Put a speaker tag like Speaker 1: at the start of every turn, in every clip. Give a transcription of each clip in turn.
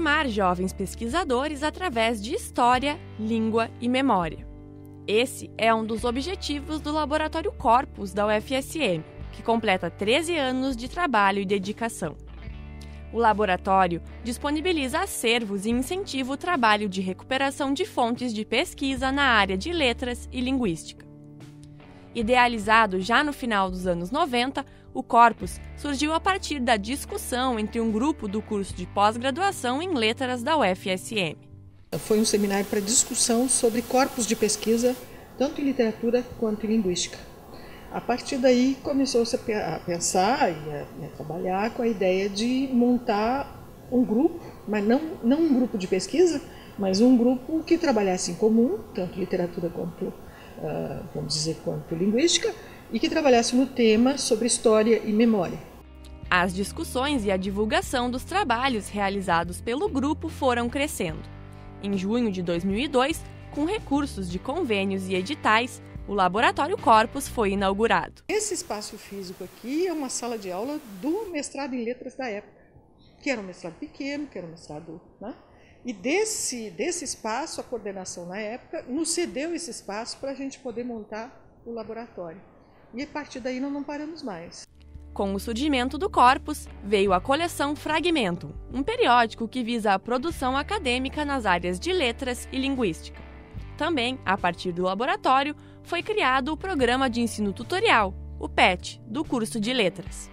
Speaker 1: formar jovens pesquisadores através de história, língua e memória. Esse é um dos objetivos do Laboratório Corpus da UFSM, que completa 13 anos de trabalho e dedicação. O laboratório disponibiliza acervos e incentiva o trabalho de recuperação de fontes de pesquisa na área de letras e linguística. Idealizado já no final dos anos 90, o Corpus surgiu a partir da discussão entre um grupo do curso de pós-graduação em letras da UFSM.
Speaker 2: Foi um seminário para discussão sobre corpos de pesquisa, tanto em literatura quanto em linguística. A partir daí começou-se a pensar e a trabalhar com a ideia de montar um grupo, mas não um grupo de pesquisa, mas um grupo que trabalhasse em comum, tanto literatura quanto, quanto linguística, e que trabalhasse no tema sobre história e memória.
Speaker 1: As discussões e a divulgação dos trabalhos realizados pelo grupo foram crescendo. Em junho de 2002, com recursos de convênios e editais, o Laboratório Corpus foi inaugurado.
Speaker 2: Esse espaço físico aqui é uma sala de aula do mestrado em letras da época, que era um mestrado pequeno, que era um mestrado, né? E desse espaço, a coordenação na época nos cedeu esse espaço para a gente poder montar o laboratório. E a partir daí nós não paramos mais.
Speaker 1: Com o surgimento do Corpus, veio a coleção Fragmentum, um periódico que visa a produção acadêmica nas áreas de letras e linguística. Também, a partir do laboratório, foi criado o Programa de Ensino Tutorial, o PET, do curso de Letras.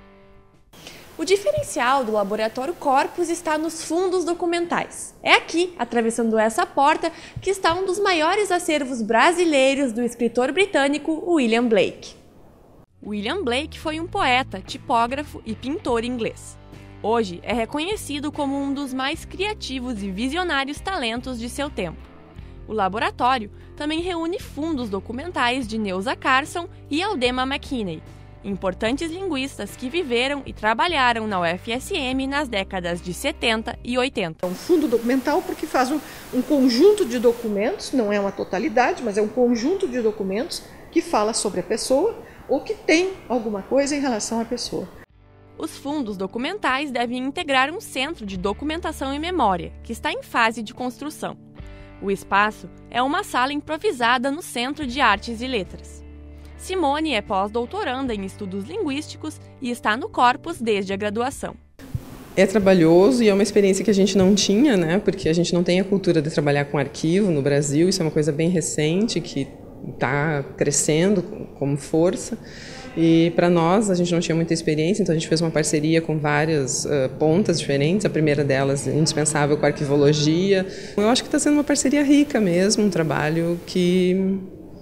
Speaker 1: O diferencial do Laboratório Corpus está nos fundos documentais. É aqui, atravessando essa porta, que está um dos maiores acervos brasileiros do escritor britânico William Blake. William Blake foi um poeta, tipógrafo e pintor inglês. Hoje é reconhecido como um dos mais criativos e visionários talentos de seu tempo. O laboratório também reúne fundos documentais de Neuza Carson e Aldema McKinney, importantes linguistas que viveram e trabalharam na UFSM nas décadas de 70 e 80.
Speaker 2: É um fundo documental porque faz um conjunto de documentos, não é uma totalidade, mas é um conjunto de documentos que fala sobre a pessoa ou que tem alguma coisa em relação à pessoa.
Speaker 1: Os fundos documentais devem integrar um centro de documentação e memória, que está em fase de construção. O espaço é uma sala improvisada no Centro de Artes e Letras. Simone é pós-doutoranda em estudos linguísticos e está no Corpus desde a graduação.
Speaker 3: É trabalhoso e é uma experiência que a gente não tinha, né? Porque a gente não tem a cultura de trabalhar com arquivo no Brasil, isso é uma coisa bem recente que está crescendo como força. E para nós, a gente não tinha muita experiência, então a gente fez uma parceria com várias pontas diferentes. A primeira delas, indispensável, com a arquivologia. Eu acho que está sendo uma parceria rica mesmo, um trabalho que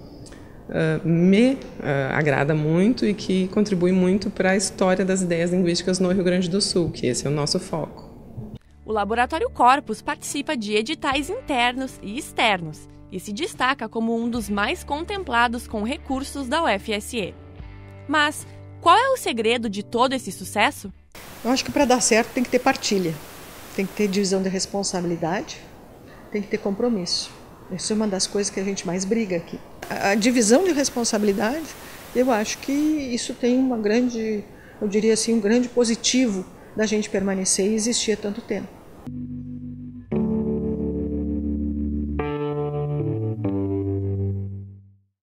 Speaker 3: me agrada muito e que contribui muito para a história das ideias linguísticas no Rio Grande do Sul, que esse é o nosso foco.
Speaker 1: O Laboratório Corpus participa de editais internos e externos e se destaca como um dos mais contemplados com recursos da UFSM. Mas qual é o segredo de todo esse sucesso?
Speaker 2: Eu acho que para dar certo tem que ter partilha, tem que ter divisão de responsabilidade, tem que ter compromisso. Isso é uma das coisas que a gente mais briga aqui. A divisão de responsabilidade, eu acho que isso tem uma grande, eu diria assim, um grande positivo da gente permanecer e existir há tanto tempo.